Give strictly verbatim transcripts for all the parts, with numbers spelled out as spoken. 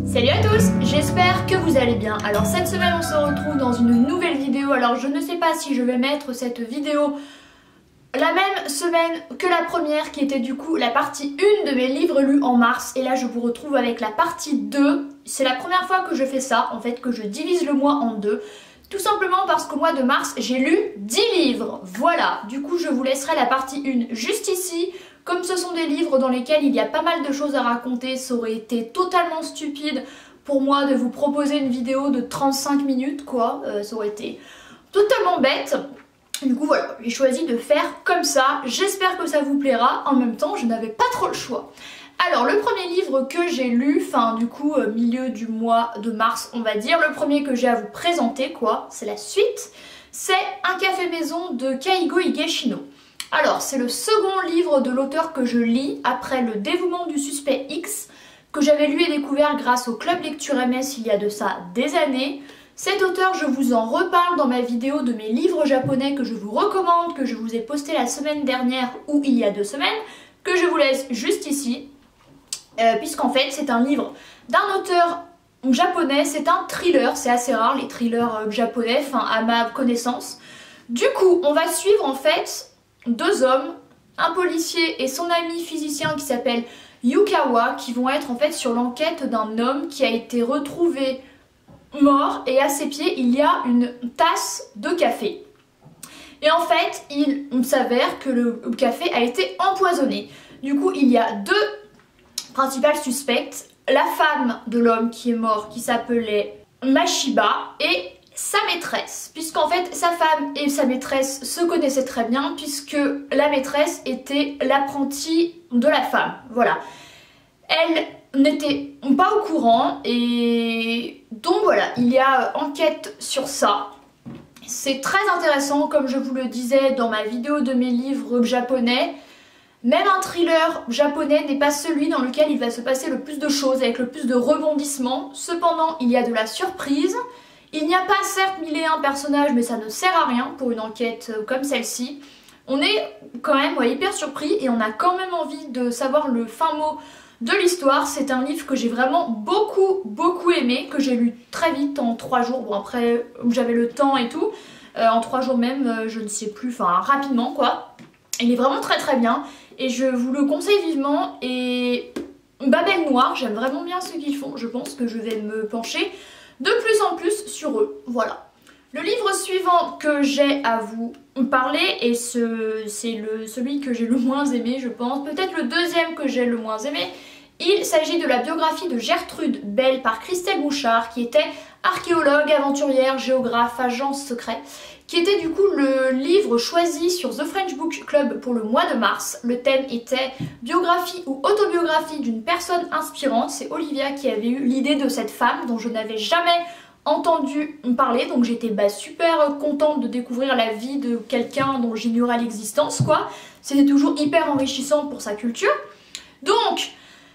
Salut à tous, j'espère que vous allez bien. Alors cette semaine on se retrouve dans une nouvelle vidéo. Alors je ne sais pas si je vais mettre cette vidéo la même semaine que la première qui était du coup la partie un de mes livres lus en mars. Et là je vous retrouve avec la partie deux. C'est la première fois que je fais ça en fait, que je divise le mois en deux. Tout simplement parce qu'au mois de mars j'ai lu dix livres. Voilà, du coup je vous laisserai la partie un juste ici. Comme ce sont des livres dans lesquels il y a pas mal de choses à raconter, ça aurait été totalement stupide pour moi de vous proposer une vidéo de trente-cinq minutes quoi, euh, ça aurait été totalement bête. Du coup voilà, j'ai choisi de faire comme ça, j'espère que ça vous plaira, en même temps je n'avais pas trop le choix. Alors le premier livre que j'ai lu, enfin du coup euh, milieu du mois de mars on va dire, le premier que j'ai à vous présenter quoi, c'est la suite, c'est Un café maison de Keigo Higeshino. Alors c'est le second livre de l'auteur que je lis après Le dévouement du suspect X, que j'avais lu et découvert grâce au Club Lecture M S il y a de ça des années. Cet auteur, je vous en reparle dans ma vidéo de mes livres japonais que je vous recommande, que je vous ai posté la semaine dernière ou il y a deux semaines, que je vous laisse juste ici, euh, puisqu'en fait c'est un livre d'un auteur japonais, c'est un thriller, c'est assez rare les thrillers euh, japonais, enfin à ma connaissance. Du coup, on va suivre en fait deux hommes, un policier et son ami physicien qui s'appelle Yukawa, qui vont être en fait sur l'enquête d'un homme qui a été retrouvé mort et à ses pieds il y a une tasse de café. Et en fait il s'avère que le café a été empoisonné. Du coup il y a deux principales suspectes, la femme de l'homme qui est mort qui s'appelait Mashiba et sa maîtresse, puisqu'en fait sa femme et sa maîtresse se connaissaient très bien puisque la maîtresse était l'apprentie de la femme, voilà. Elle n'était pas au courant et donc voilà, il y a enquête sur ça. C'est très intéressant comme je vous le disais dans ma vidéo de mes livres japonais. Même un thriller japonais n'est pas celui dans lequel il va se passer le plus de choses, avec le plus de rebondissements. Cependant, il y a de la surprise. Il n'y a pas certes mille et un personnages, mais ça ne sert à rien pour une enquête comme celle-ci. On est quand même ouais, hyper surpris et on a quand même envie de savoir le fin mot de l'histoire. C'est un livre que j'ai vraiment beaucoup beaucoup aimé, que j'ai lu très vite en trois jours. Bon après j'avais le temps et tout, euh, en trois jours même, euh, je ne sais plus, enfin rapidement quoi. Il est vraiment très très bien et je vous le conseille vivement. Et Babel Noir, j'aime vraiment bien ce qu'ils font, je pense que je vais me pencher de plus en plus sur eux, voilà. Le livre suivant que j'ai à vous parler, et ce, c'est celui que j'ai le moins aimé je pense, peut-être le deuxième que j'ai le moins aimé, il s'agit de la biographie de Gertrude Bell par Christelle Bouchard, qui était archéologue, aventurière, géographe, agent secret, qui était du coup le livre choisi sur The French Book Club pour le mois de mars. Le thème était biographie ou autobiographie d'une personne inspirante. C'est Olivia qui avait eu l'idée de cette femme dont je n'avais jamais entendu parler, donc j'étais bah, super contente de découvrir la vie de quelqu'un dont j'ignorais l'existence quoi. C'était toujours hyper enrichissant pour sa culture. Donc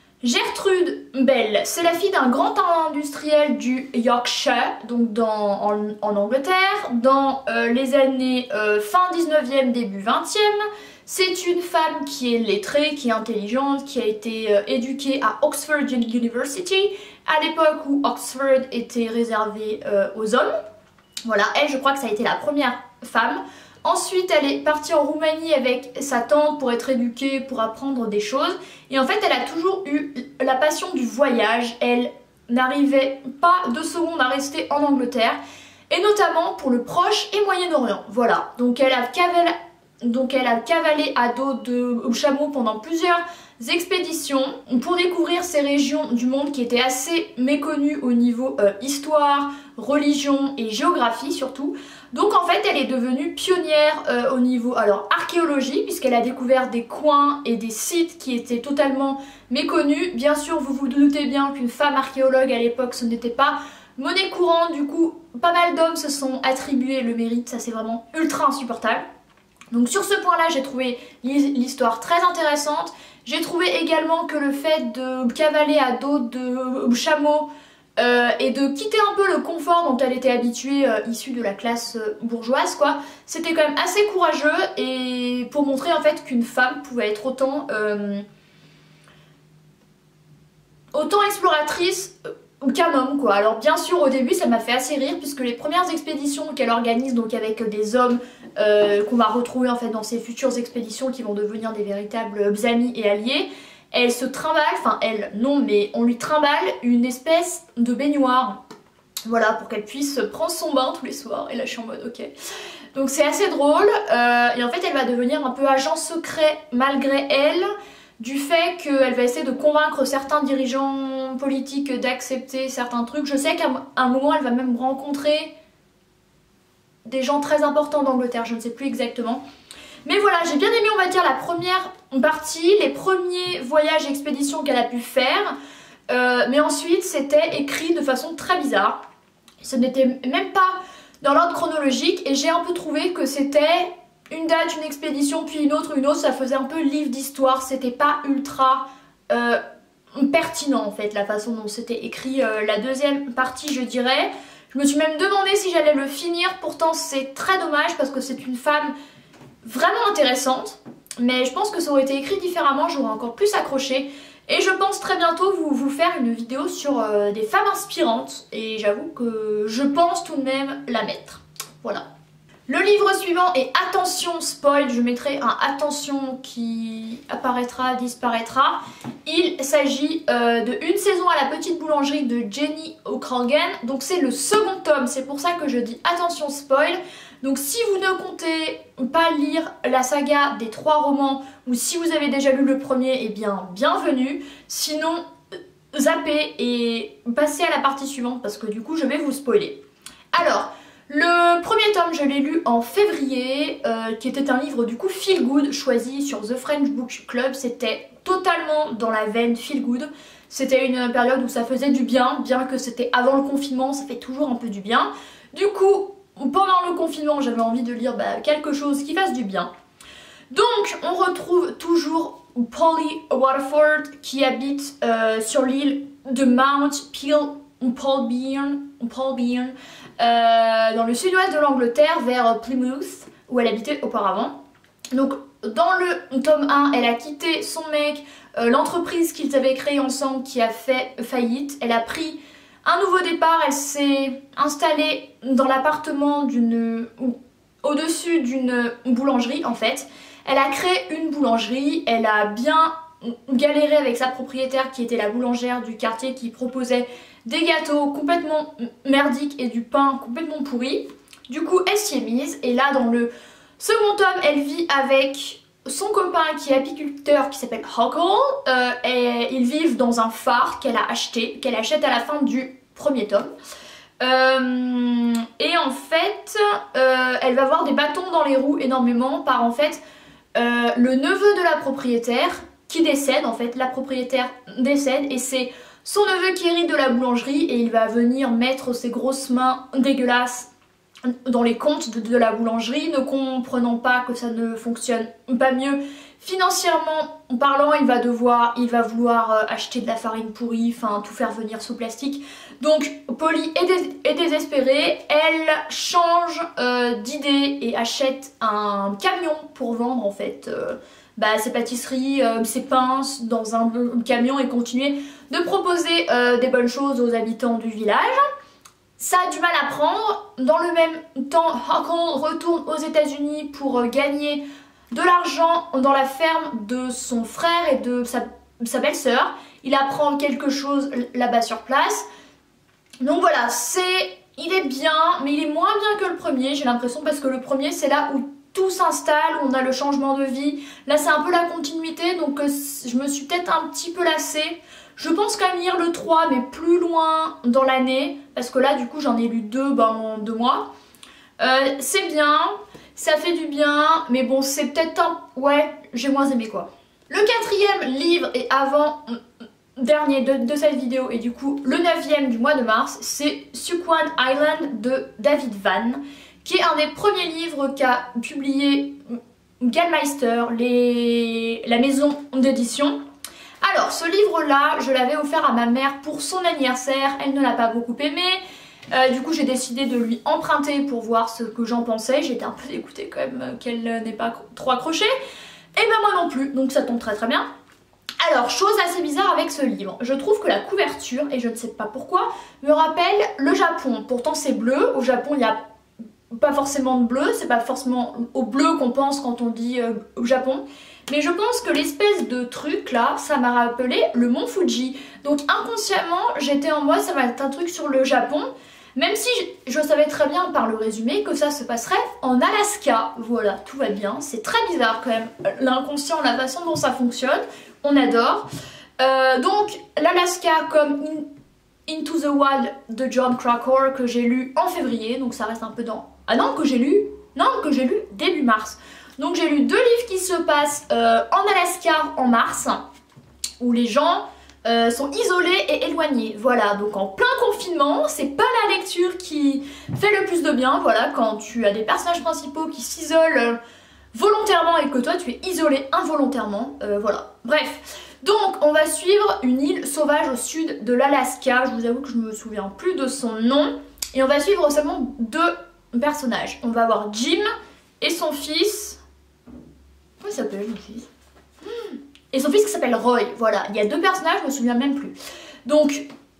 Gertrude Bell, c'est la fille d'un grand industriel du Yorkshire, donc dans, en, en Angleterre, dans euh, les années euh, fin dix-neuvième, début vingtième. C'est une femme qui est lettrée, qui est intelligente, qui a été euh, éduquée à Oxford University, à l'époque où Oxford était réservé euh, aux hommes. Voilà, elle, je crois que ça a été la première femme. Ensuite, elle est partie en Roumanie avec sa tante pour être éduquée, pour apprendre des choses. Et en fait, elle a toujours eu la passion du voyage. Elle n'arrivait pas deux secondes à rester en Angleterre. Et notamment pour le Proche et Moyen-Orient. Voilà, donc elle a cavalé, donc elle a cavalé à dos de chameau pendant plusieurs expéditions pour découvrir ces régions du monde qui étaient assez méconnues au niveau euh, histoire, religion et géographie surtout. Donc en fait elle est devenue pionnière euh, au niveau alors archéologie, puisqu'elle a découvert des coins et des sites qui étaient totalement méconnus. Bien sûr vous vous doutez bien qu'une femme archéologue à l'époque ce n'était pas monnaie courante, du coup pas mal d'hommes se sont attribués le mérite, ça c'est vraiment ultra insupportable. Donc sur ce point là j'ai trouvé l'histoire très intéressante. J'ai trouvé également que le fait de cavaler à dos de chameau euh, et de quitter un peu le confort dont elle était habituée, euh, issue de la classe euh, bourgeoise quoi, c'était quand même assez courageux, et pour montrer en fait qu'une femme pouvait être autant, euh, autant exploratrice qu'un homme quoi. Alors bien sûr au début ça m'a fait assez rire puisque les premières expéditions qu'elle organise donc avec des hommes euh, qu'on va retrouver en fait dans ses futures expéditions qui vont devenir des véritables amis et alliés, elle se trimballe, enfin elle non mais on lui trimballe une espèce de baignoire, voilà, pour qu'elle puisse prendre son bain tous les soirs et là je suis en mode ok. Donc c'est assez drôle euh, et en fait elle va devenir un peu agent secret malgré elle, du fait qu'elle va essayer de convaincre certains dirigeants politiques d'accepter certains trucs. Je sais qu'à un moment elle va même rencontrer des gens très importants d'Angleterre, je ne sais plus exactement. Mais voilà, j'ai bien aimé on va dire la première partie, les premiers voyages et expéditions qu'elle a pu faire. Euh, mais ensuite c'était écrit de façon très bizarre. Ce n'était même pas dans l'ordre chronologique et j'ai un peu trouvé que c'était une date, une expédition, puis une autre, une autre, ça faisait un peu livre d'histoire, c'était pas ultra euh, pertinent en fait la façon dont c'était écrit euh, la deuxième partie je dirais. Je me suis même demandé si j'allais le finir, pourtant c'est très dommage parce que c'est une femme vraiment intéressante, mais je pense que ça aurait été écrit différemment, j'aurais encore plus accroché. Et je pense très bientôt vous, vous faire une vidéo sur euh, des femmes inspirantes et j'avoue que je pense tout de même la mettre. Voilà. Le livre suivant est Attention spoil, je mettrai un attention qui apparaîtra, disparaîtra. Il s'agit euh, de Une saison à la petite boulangerie de Jenny O'Callaghan. Donc c'est le second tome, c'est pour ça que je dis attention spoil. Donc si vous ne comptez pas lire la saga des trois romans ou si vous avez déjà lu le premier, eh bien bienvenue. Sinon zappez et passez à la partie suivante parce que du coup je vais vous spoiler. Alors, le premier tome je l'ai lu en février, euh, qui était un livre du coup feel good choisi sur The French Book Club. C'était totalement dans la veine feel good. C'était une période où ça faisait du bien, bien que c'était avant le confinement, ça fait toujours un peu du bien. Du coup, pendant le confinement, j'avais envie de lire bah, quelque chose qui fasse du bien. Donc, on retrouve toujours Polly Waterford qui habite euh, sur l'île de Mount Peel, Paul Bean, Paul Bean euh, dans le sud-ouest de l'Angleterre, vers Plymouth, où elle habitait auparavant. Donc, dans le tome un, elle a quitté son mec, euh, l'entreprise qu'ils avaient créée ensemble qui a fait faillite. Elle a pris un nouveau départ, elle s'est installée dans l'appartement d'une, au-dessus d'une boulangerie en fait. Elle a créé une boulangerie, elle a bien galéré avec sa propriétaire qui était la boulangère du quartier qui proposait des gâteaux complètement merdiques et du pain complètement pourri. Du coup elle s'y est mise et là dans le second tome elle vit avec son copain qui est apiculteur qui s'appelle Huckle euh, et ils vivent dans un phare qu'elle a acheté, qu'elle achète à la fin du premier tome. Euh, et en fait euh, elle va avoir des bâtons dans les roues énormément par en fait euh, le neveu de la propriétaire qui décède, en fait la propriétaire décède et c'est son neveu qui hérite de la boulangerie et il va venir mettre ses grosses mains dégueulasses dans les comptes de, de la boulangerie, ne comprenant pas que ça ne fonctionne pas mieux financièrement parlant. Il va devoir, il va vouloir acheter de la farine pourrie, enfin tout faire venir sous plastique. Donc Polly est, dés est désespérée, elle change euh, d'idée et achète un camion pour vendre en fait euh, bah, ses pâtisseries, euh, ses pinces dans un camion et continuer de proposer euh, des bonnes choses aux habitants du village. Ça a du mal à prendre. Dans le même temps, Huckle retourne aux États-Unis pour euh, gagner de l'argent dans la ferme de son frère et de sa, sa belle-sœur. Il apprend quelque chose là-bas sur place. Donc voilà, c'est, il est bien, mais il est moins bien que le premier, j'ai l'impression, parce que le premier c'est là où tout s'installe, on a le changement de vie. Là c'est un peu la continuité, donc euh, je me suis peut-être un petit peu lassée. Je pense quand même lire le trois, mais plus loin dans l'année, parce que là du coup j'en ai lu deux ben, en deux mois. Euh, c'est bien, ça fait du bien, mais bon c'est peut-être un... ouais, j'ai moins aimé quoi. Le quatrième livre et avant dernier de, de cette vidéo et du coup le neuvième du mois de mars, c'est Sequan Island de David Vann, qui est un des premiers livres qu'a publié Gallmeister, les... la maison d'édition. Alors ce livre là je l'avais offert à ma mère pour son anniversaire, elle ne l'a pas beaucoup aimé, euh, du coup j'ai décidé de lui emprunter pour voir ce que j'en pensais. J'étais un peu dégoûtée quand même qu'elle n'ait pas trop accroché, et ben moi non plus, donc ça tombe très très bien. Alors, chose assez bizarre avec ce livre, je trouve que la couverture, et je ne sais pas pourquoi, me rappelle le Japon. Pourtant c'est bleu, au Japon il n'y a pas forcément de bleu, c'est pas forcément au bleu qu'on pense quand on dit euh, au Japon. Mais je pense que l'espèce de truc là, ça m'a rappelé le mont Fuji. Donc inconsciemment, j'étais en moi, ça va être un truc sur le Japon. Même si je, je savais très bien par le résumé que ça se passerait en Alaska. Voilà, tout va bien. C'est très bizarre quand même, l'inconscient, la façon dont ça fonctionne. On adore. Euh, donc l'Alaska comme In Into the Wild de Jon Krakauer que j'ai lu en février. Donc ça reste un peu dans... Ah non, que j'ai lu Non, que j'ai lu début mars. Donc j'ai lu deux livres qui se passent euh, en Alaska en mars. Où les gens... Euh, sont isolés et éloignés. Voilà, donc en plein confinement, c'est pas la lecture qui fait le plus de bien. Voilà, quand tu as des personnages principaux qui s'isolent euh, volontairement et que toi tu es isolé involontairement. Euh, voilà, bref. Donc on va suivre une île sauvage au sud de l'Alaska. Je vous avoue que je me souviens plus de son nom. Et on va suivre seulement deux personnages. On va voir Jim et son fils. Comment il s'appelle son fils? hmm. Et son fils qui s'appelle Roy, voilà, il y a deux personnages, je me souviens même plus. Donc,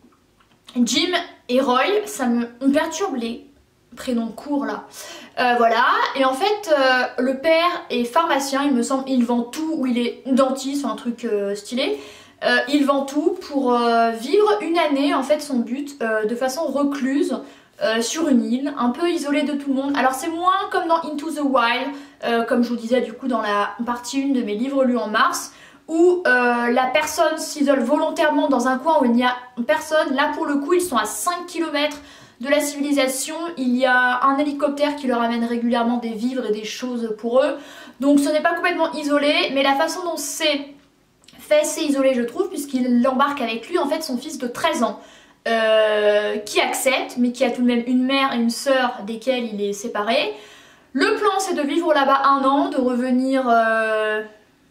Jim et Roy, ça me, me perturbe les prénoms courts là. Euh, voilà, et en fait, euh, le père est pharmacien, il me semble, il vend tout, ou il est dentiste, un truc euh, stylé. Euh, il vend tout pour euh, vivre une année, en fait, son but, euh, de façon recluse, euh, sur une île, un peu isolée de tout le monde. Alors c'est moins comme dans Into the Wild, euh, comme je vous disais du coup dans la partie un de mes livres lus en mars, où euh, la personne s'isole volontairement dans un coin où il n'y a personne. Là pour le coup ils sont à cinq kilomètres de la civilisation, il y a un hélicoptère qui leur amène régulièrement des vivres et des choses pour eux. Donc ce n'est pas complètement isolé, mais la façon dont c'est fait c'est isolé je trouve, puisqu'il embarque avec lui en fait son fils de treize ans. Euh, qui accepte, mais qui a tout de même une mère et une sœur desquelles il est séparé. Le plan c'est de vivre là-bas un an, de revenir... Euh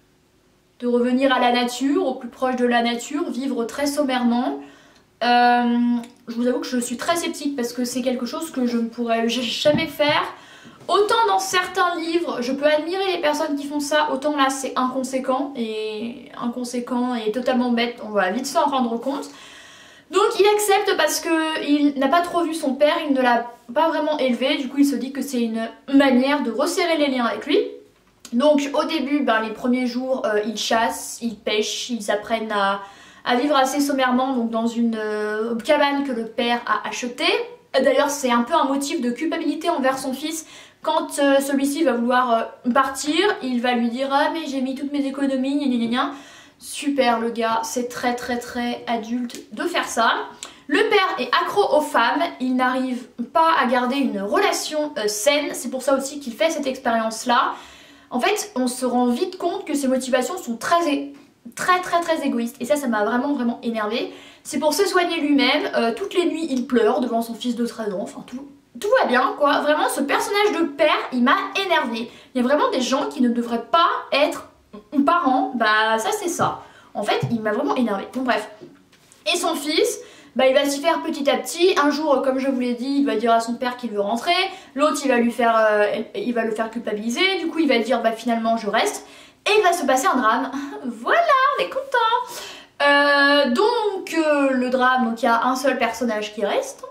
de revenir à la nature, au plus proche de la nature, vivre très sommairement. Euh, je vous avoue que je suis très sceptique parce que c'est quelque chose que je ne pourrais jamais faire. Autant dans certains livres, je peux admirer les personnes qui font ça, autant là c'est inconséquent et inconséquent et totalement bête, on va vite s'en rendre compte. Donc il accepte parce qu'il n'a pas trop vu son père, il ne l'a pas vraiment élevé, du coup il se dit que c'est une manière de resserrer les liens avec lui. Donc au début, ben, les premiers jours, euh, ils chassent, ils pêchent, ils apprennent à, à vivre assez sommairement donc dans une euh, cabane que le père a achetée. D'ailleurs c'est un peu un motif de culpabilité envers son fils. Quand euh, celui-ci va vouloir euh, partir, il va lui dire « Ah mais j'ai mis toutes mes économies, gna gna gna ». Super le gars, c'est très très très adulte de faire ça. Le père est accro aux femmes, il n'arrive pas à garder une relation euh, saine, c'est pour ça aussi qu'il fait cette expérience-là. En fait, on se rend vite compte que ses motivations sont très, très, très, très égoïstes. Et ça, ça m'a vraiment, vraiment énervé. C'est pour se soigner lui-même. Euh, toutes les nuits, il pleure devant son fils de treize ans. Enfin, tout, tout va bien, quoi. Vraiment, ce personnage de père, il m'a énervé. Il y a vraiment des gens qui ne devraient pas être parents. Bah, ça, c'est ça. En fait, il m'a vraiment énervé. Bon, bref. Et son fils... Bah, il va s'y faire petit à petit. Un jour, comme je vous l'ai dit, il va dire à son père qu'il veut rentrer. L'autre, il va lui faire, euh, il va le faire culpabiliser. Du coup, il va dire bah finalement je reste. Et il va se passer un drame. Voilà, on est content. Euh, donc euh, le drame, donc il y a un seul personnage qui reste.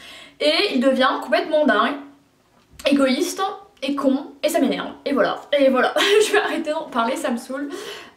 Et il devient complètement dingue, égoïste et con. Et ça m'énerve. Et voilà. Et voilà. Je vais arrêter d'en parler, ça me saoule.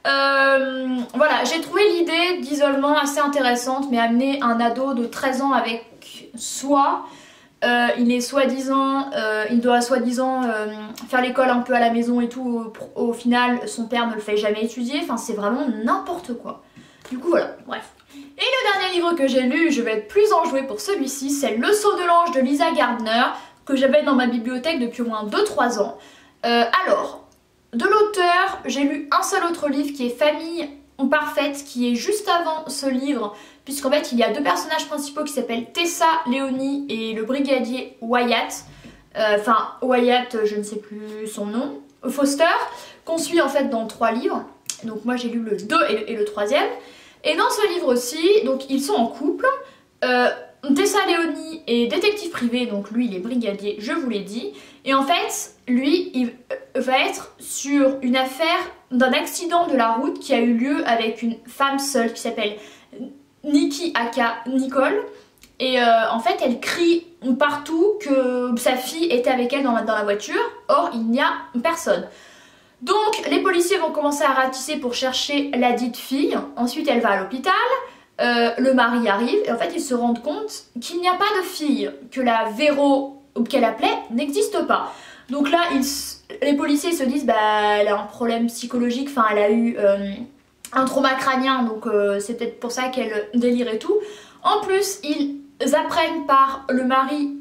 Euh, voilà, j'ai trouvé l'idée d'isolement assez intéressante, mais amener un ado de treize ans avec soi, euh, il est soi-disant, euh, il doit soi-disant euh, faire l'école un peu à la maison et tout, au, au final son père ne le fait jamais étudier, enfin c'est vraiment n'importe quoi. Du coup voilà, bref. Et le dernier livre que j'ai lu, je vais être plus enjouée pour celui-ci, c'est Le Saut de l'ange de Lisa Gardner, que j'avais dans ma bibliothèque depuis au moins deux trois ans. Euh, alors... De l'auteur, j'ai lu un seul autre livre qui est Famille parfaite, qui est juste avant ce livre, puisqu'en fait il y a deux personnages principaux qui s'appellent Tessa Leoni et le brigadier Wyatt, euh, enfin Wyatt, je ne sais plus son nom, Foster, qu'on suit en fait dans trois livres. Donc moi j'ai lu le deux et le, et le troisième. Et dans ce livre aussi, donc ils sont en couple. Euh, Tessa Leoni est détective privé, donc lui il est brigadier, je vous l'ai dit. Et en fait, lui, il va être sur une affaire d'un accident de la route qui a eu lieu avec une femme seule qui s'appelle Nikki aka Nicole. Et euh, en fait elle crie partout que sa fille était avec elle dans la, dans la voiture. Or il n'y a personne. Donc les policiers vont commencer à ratisser pour chercher la dite fille. Ensuite elle va à l'hôpital. Euh, le mari arrive et en fait ils se rendent compte qu'il n'y a pas de fille, que la Véro qu'elle appelait n'existe pas. Donc là ils, les policiers se disent bah elle a un problème psychologique, enfin elle a eu euh, un trauma crânien, donc euh, c'est peut-être pour ça qu'elle délire et tout. En plus ils apprennent par le mari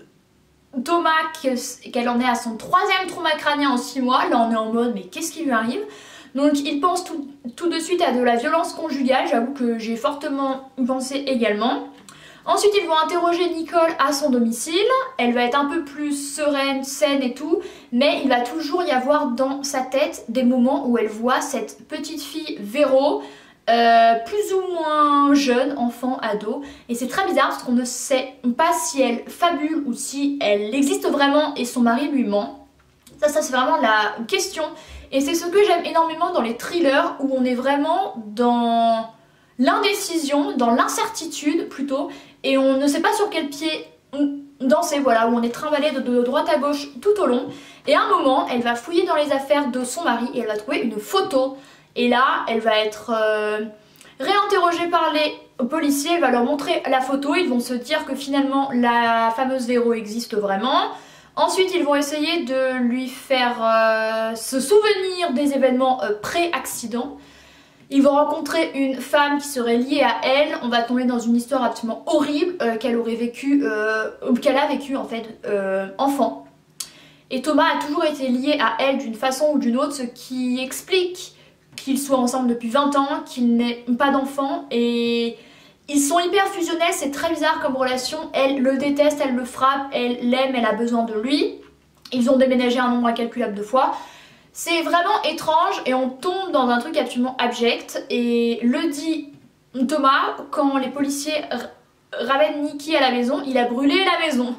Thomas qu'elle en est à son troisième trauma crânien en six mois. Là on est en mode mais qu'est-ce qui lui arrive? Donc ils pensent tout, tout de suite à de la violence conjugale, j'avoue que j'ai fortement pensé également. Ensuite ils vont interroger Nicole à son domicile, elle va être un peu plus sereine, saine et tout, mais il va toujours y avoir dans sa tête des moments où elle voit cette petite fille Véro, euh, plus ou moins jeune, enfant, ado, et c'est très bizarre parce qu'on ne sait pas si elle fabule ou si elle existe vraiment et son mari lui ment. Ça, ça c'est vraiment la question. Et c'est ce que j'aime énormément dans les thrillers où on est vraiment dans l'indécision, dans l'incertitude plutôt, et on ne sait pas sur quel pied danser, voilà, où on est trimballé de, de droite à gauche tout au long. Et à un moment, elle va fouiller dans les affaires de son mari et elle va trouver une photo. Et là, elle va être euh, réinterrogée par les policiers, elle va leur montrer la photo, ils vont se dire que finalement la fameuse Véro existe vraiment. Ensuite, ils vont essayer de lui faire euh, se souvenir des événements euh, pré-accident. Ils vont rencontrer une femme qui serait liée à elle. On va tomber dans une histoire absolument horrible euh, qu'elle aurait vécu, euh, qu'elle a vécu en fait euh, enfant. Et Thomas a toujours été lié à elle d'une façon ou d'une autre, ce qui explique qu'ils soient ensemble depuis vingt ans, qu'ils n'aient pas d'enfant et... Ils sont hyper fusionnels, c'est très bizarre comme relation. Elle le déteste, elle le frappe, elle l'aime, elle a besoin de lui. Ils ont déménagé un nombre incalculable de fois. C'est vraiment étrange et on tombe dans un truc absolument abject. Et le dit Thomas, quand les policiers ramènent Nikki à la maison, il a brûlé la maison.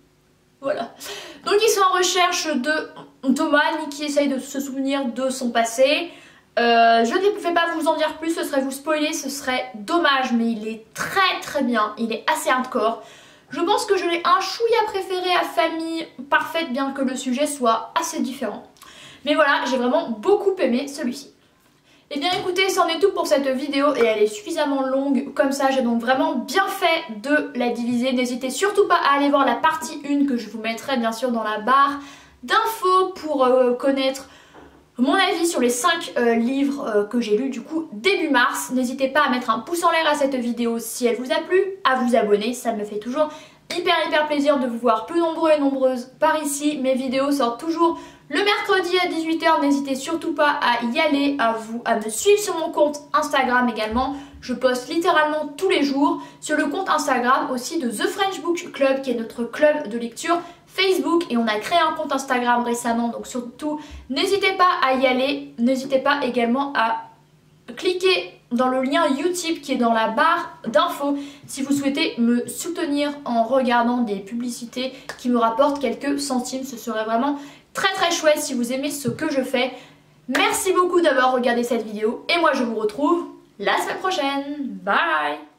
Voilà. Donc ils sont en recherche de Thomas. Nikki essaye de se souvenir de son passé. Euh, je ne vais pas vous en dire plus, ce serait vous spoiler, ce serait dommage, mais il est très très bien, il est assez hardcore. Je pense que je l'ai un chouïa préféré à Famille Parfaite, bien que le sujet soit assez différent. Mais voilà, j'ai vraiment beaucoup aimé celui-ci. Et bien écoutez, c'en est tout pour cette vidéo et elle est suffisamment longue comme ça, j'ai donc vraiment bien fait de la diviser. N'hésitez surtout pas à aller voir la partie un que je vous mettrai bien sûr dans la barre d'infos pour euh, connaître mon avis sur les cinq euh, livres euh, que j'ai lus du coup début mars. N'hésitez pas à mettre un pouce en l'air à cette vidéo si elle vous a plu, à vous abonner, ça me fait toujours hyper hyper plaisir de vous voir plus nombreux et nombreuses par ici. Mes vidéos sortent toujours le mercredi à dix-huit heures, n'hésitez surtout pas à y aller, à vous, à me suivre sur mon compte Instagram également. Je poste littéralement tous les jours sur le compte Instagram aussi de The French Book Club qui est notre club de lecture Facebook et on a créé un compte Instagram récemment, donc surtout n'hésitez pas à y aller, n'hésitez pas également à cliquer dans le lien Utip qui est dans la barre d'infos si vous souhaitez me soutenir en regardant des publicités qui me rapportent quelques centimes, ce serait vraiment très très chouette si vous aimez ce que je fais. Merci beaucoup d'avoir regardé cette vidéo et moi je vous retrouve la semaine prochaine, bye.